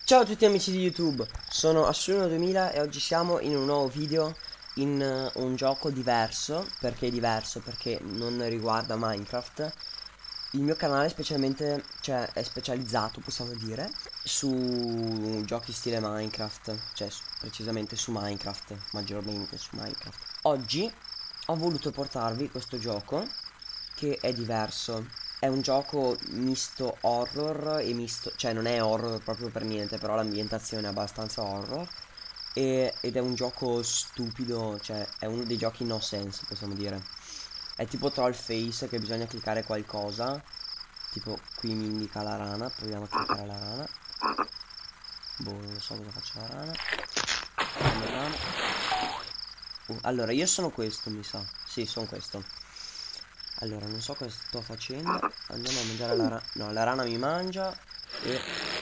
Ciao a tutti amici di YouTube, sono Assuno2000 e oggi siamo in un nuovo video in un gioco diverso. Perché è diverso? Perché non riguarda Minecraft. Il mio canale specialmente, cioè è specializzato, possiamo dire, su giochi stile Minecraft, cioè precisamente su Minecraft, maggiormente su Minecraft. Oggi ho voluto portarvi questo gioco che è diverso. È un gioco misto horror e misto, cioè non è horror proprio per niente, però l'ambientazione è abbastanza horror. Ed è un gioco stupido, cioè è uno dei giochi no sense, possiamo dire. È tipo Troll Face che bisogna cliccare qualcosa. Tipo qui mi indica la rana, proviamo a cliccare la rana. Boh, non lo so cosa faccia la rana. La rana. Allora, io sono questo, mi sa. Sì, sono questo. Allora, non so cosa sto facendo. Andiamo a mangiare la rana. No, la rana mi mangia. E...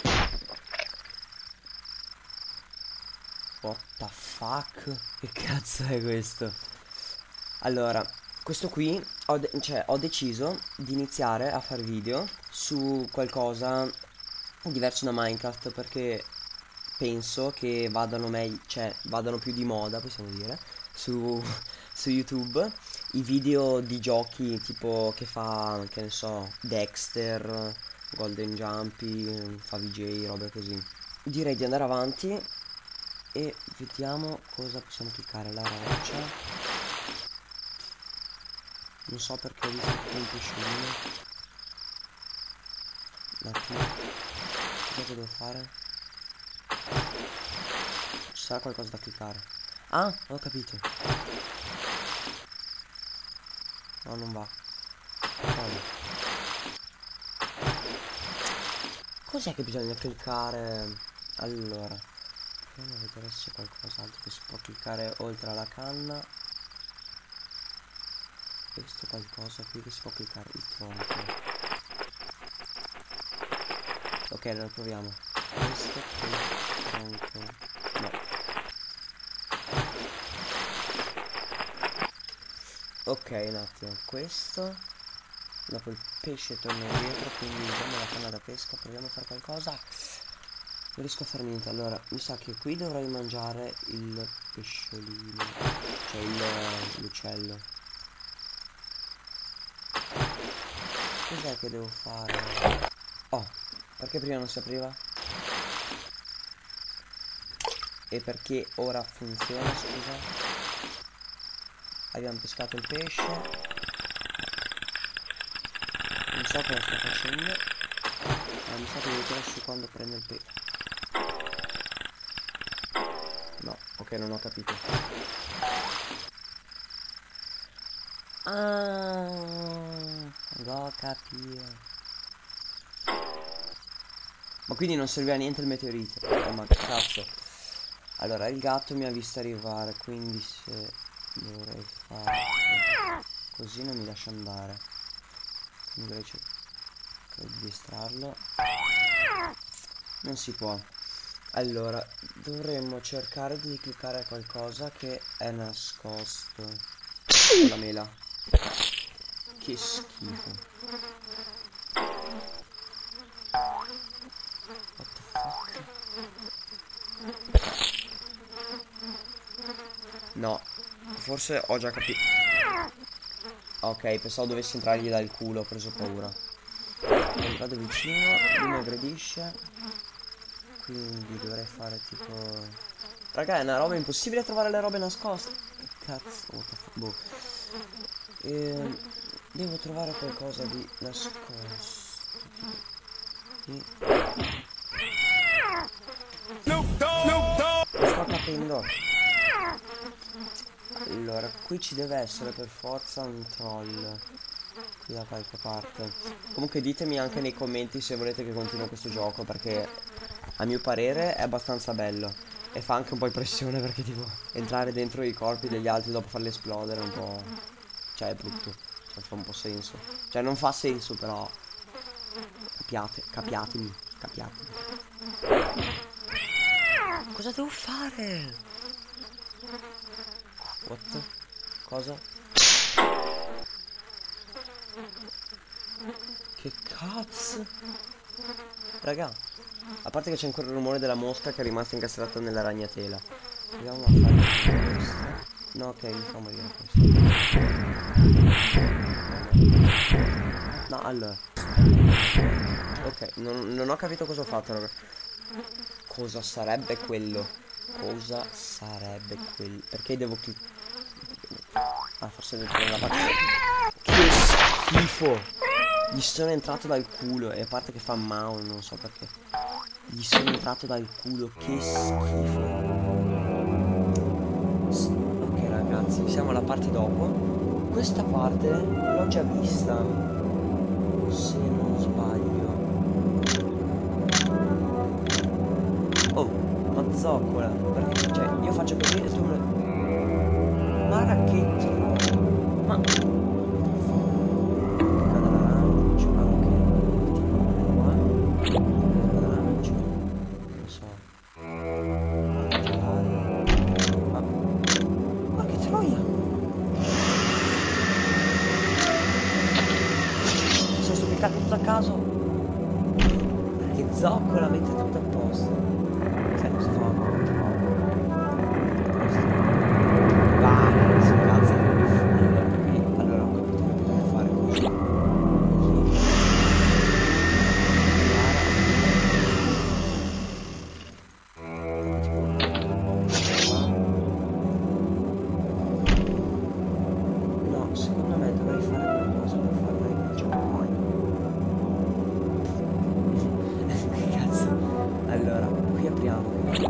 What the fuck? Che cazzo è questo? Allora, questo qui ho deciso di iniziare a fare video su qualcosa diverso da Minecraft perché penso che vadano meglio, cioè vadano più di moda, possiamo dire, su, su YouTube i video di giochi tipo che fa, che ne so, Dexter, Golden Jumpy, fa VJ, robe così. Direi di andare avanti e vediamo cosa possiamo cliccare. La roccia. Non so perché ho visto tutto un pesciolino. Un attimo. Cosa devo fare? Ci sarà qualcosa da cliccare. Ah, ho capito. No, non va. Vabbè. Cos'è che bisogna cliccare? Allora, proviamo a vedere se c'è qualcos'altro che si può cliccare oltre alla canna. Ho visto qualcosa qui che si può cliccare. Il tronco. Ok, allora proviamo. Questo qui, tronco. No. Ok, un attimo. Questo. Dopo il pesce torna indietro, quindi usiamo la canna da pesca, proviamo a fare qualcosa. Non riesco a fare niente. Allora, mi sa che qui dovrei mangiare il pesciolino, cioè l'uccello. Cos'è che devo fare? Oh, perché prima non si apriva? E perché ora funziona, scusa? Abbiamo pescato il pesce. Non so cosa sta facendo. Ma mi sa che devo tirare su quando prende il pesce. No, ok, non ho capito. Ah, l'ho capito. Ma quindi non serviva a niente il meteorite. Ma che cazzo. Allora, il gatto mi ha visto arrivare, quindi se dovrei fare così non mi lascia andare. Quindi dovrei cercare di distrarlo. Non si può. Allora, dovremmo cercare di cliccare qualcosa che è nascosto. Con la mela. Che schifo. What the fuck? No, forse ho già capito. Ok, pensavo dovessi entrargli dal culo, ho preso paura. Vado vicino, lui mi aggredisce. Quindi dovrei fare tipo... Raga, è una roba impossibile trovare le robe nascoste. Che cazzo, what the fuck, boh. Devo trovare qualcosa di nascosto. Di... Lo sto capendo. Allora, qui ci deve essere per forza un troll. Qui da qualche parte. Comunque ditemi anche nei commenti se volete che continui questo gioco, perché a mio parere è abbastanza bello. E fa anche un po' impressione perché tipo entrare dentro i corpi degli altri dopo farli esplodere è un po'... Cioè è brutto. Cioè fa un po' senso. Cioè non fa senso però. Capiatemi. Capiatemi. Cosa devo fare? What? Cosa? Che cazzo? Raga, A parte che c'è ancora il rumore della mosca che è rimasta incastrata nella ragnatela. Proviamo a fare questo. No, ok, mi fa morire questo. No, allora. Ok, non ho capito cosa ho fatto, raga. Cosa sarebbe quello? Cosa sarebbe quello? Perché devo cliccare? Ah, forse devo prendere la parte. Che schifo! Gli sono entrato dal culo. E a parte che fa mau, non so perché. Gli sono entrato dal culo. Che schifo. Ok ragazzi, siamo alla parte dopo. Questa parte l'ho già vista, se non sbaglio. Oh, ma zoccola. Perché, cioè, io faccio così e tu me... Ma racchetti. Ma... tutto a caso. Perché zoccola mette tutto a posto. Cioè, non si fa vai, si cazzo. Allora ho capito che bisogna fare così. No, secondo me dovrei fare qualcosa per farla ricominciare. Allora, qui apriamo questo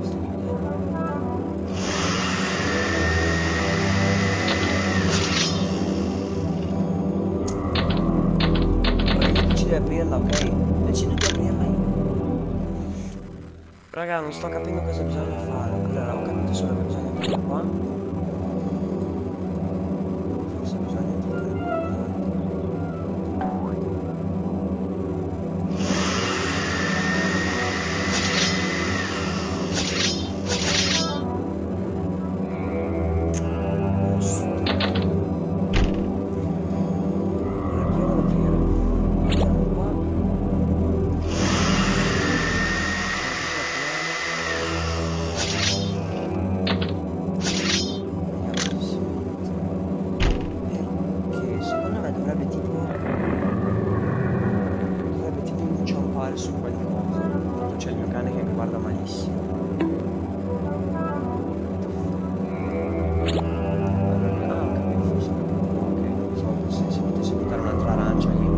decidi di aprirla, ok? Decido di aprirla io. Raga, non sto capendo cosa bisogna fare. Allora, ho capito solo che bisogna aprire qua. Forse bisogna aprire qua. Su qualcosa. Tanto c'è il mio cane che mi guarda malissimo. Allora, ah, ho capito, forse. Ok, non so se potessi buttare un'altra arancia lì.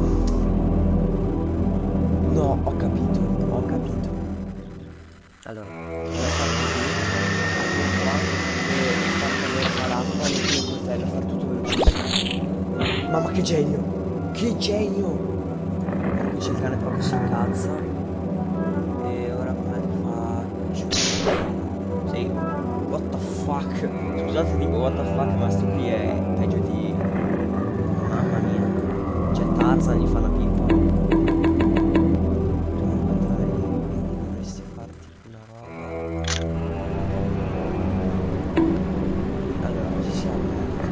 No, ho capito, ho capito. Allora, devo fare così, qua, e far cadere qua l'acqua, mettere il coltello, fare tutto velocissimo. Mamma che genio! Che genio! C'è il cane proprio si incazza. E ora come faccio? Sì. What the fuck? Scusate dico what the fuck, ma sto qui è peggio di... Mamma mia. Cioè Tarzan gli fa una pippa. Dovresti fare tipo una roba. Allora, così siamo.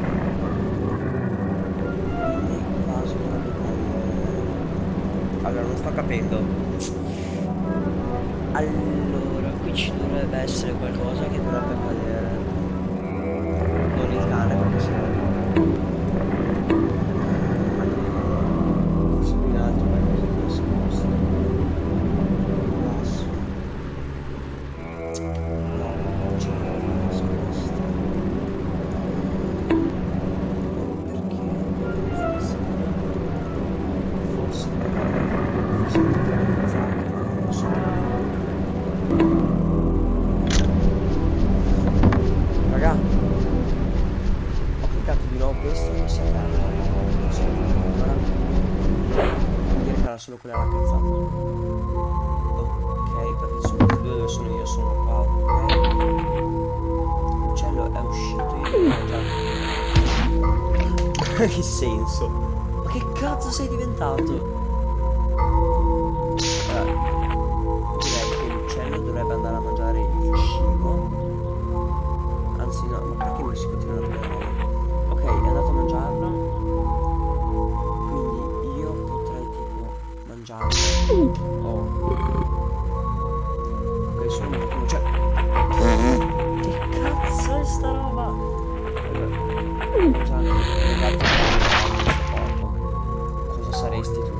Allora, non sto capendo. Allora, qui ci dovrebbe essere qualcosa che dovrebbe cadere. Non il cane, perché se no... Forse qui in alto qualcosa di nascosto. Basso. No, non c'è qualcosa di nascosto. Perché? Forse raga, ho cliccato di nuovo questo e non si apre. Allora vuol dire che era solo quella raccazzata. Ok, perché sono tutti due dove sono io, sono qua, ok. L'uccello è uscito, io già. Che senso? Ma che cazzo sei diventato? Direi che l'uccello dovrebbe andare a mangiare il cibo. Anzi no, ma perché mi si continua a prendere? Ok, è andato a mangiarlo. Quindi io potrei tipo mangiarlo. Oh. sono molto... Cioè... Che cazzo è sta roba? Scusate, ragazzi, cosa saresti tu?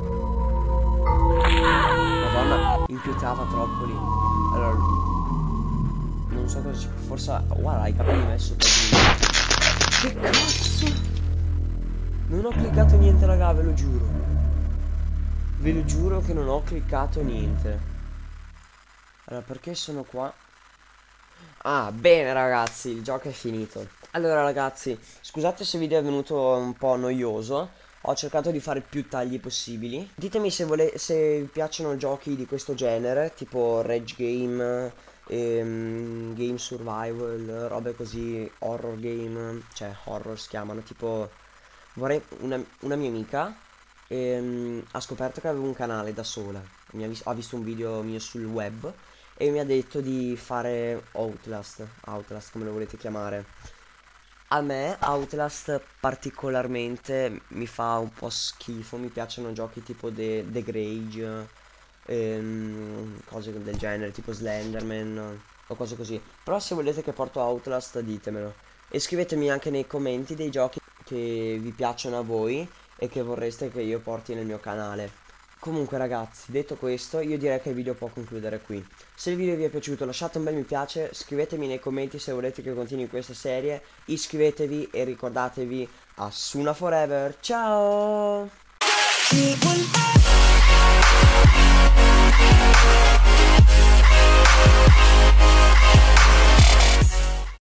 Madonna, inquietava troppo lì. Allora, non so cosa ci... Forse... Guarda, i capelli messo per... Che cazzo? Non ho cliccato niente, raga, ve lo giuro. Ve lo giuro che non ho cliccato niente. Allora, perché sono qua? Ah, bene ragazzi, il gioco è finito. Allora ragazzi, scusate se il video è venuto un po' noioso. Ho cercato di fare più tagli possibili. Ditemi se vi piacciono giochi di questo genere, tipo Rage Game, Game Survival, robe così, horror game, cioè horror si chiamano, tipo... Vorrei una mia amica ha scoperto che avevo un canale da sola. Ha visto un video mio sul web e mi ha detto di fare Outlast come lo volete chiamare. A me Outlast particolarmente mi fa un po' schifo, mi piacciono giochi tipo The Grage, cose del genere, tipo Slenderman o cose così. Però se volete che porto Outlast ditemelo. E scrivetemi anche nei commenti dei giochi che vi piacciono a voi e che vorreste che io porti nel mio canale. Comunque ragazzi, detto questo, io direi che il video può concludere qui. Se il video vi è piaciuto lasciate un bel mi piace, scrivetemi nei commenti se volete che continui questa serie, iscrivetevi e ricordatevi Asuna Forever, ciao!